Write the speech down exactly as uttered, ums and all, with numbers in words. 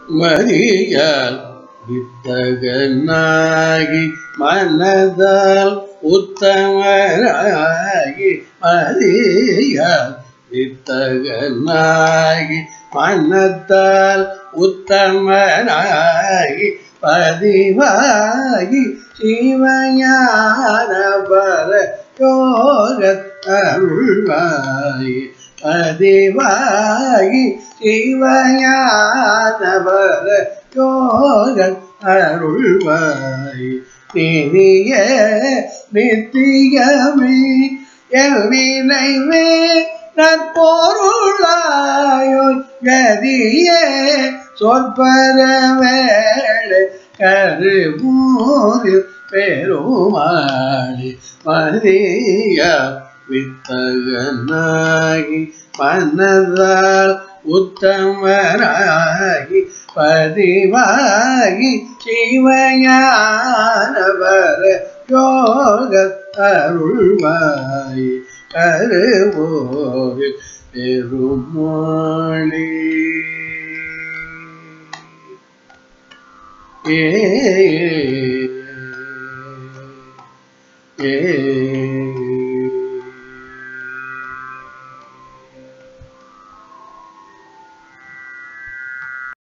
மதியால் வித்தகனாகி மனதால் உத்தமனாகி மதியால் வித்தகனாகி மனத்தால் உத்தமனாகி பதிவாகி சிவஞான பர யோகத்தருள்வாய் பதிவாகி சிவஞான பர யோகத்தருள்வாய் நிதிய நித்தியமே எவ்வினைவே நற்பொருளாயோ கதியே சொற்பர வேளை கருமூரில் பெருமாளி மதிய வித்தகனாகி மனதால் உத்தமனாகி பதிவாகி சிவஞான பர யோகத்தருள்வாய் கருமூரில் பெருமாளி. ஏ ஏ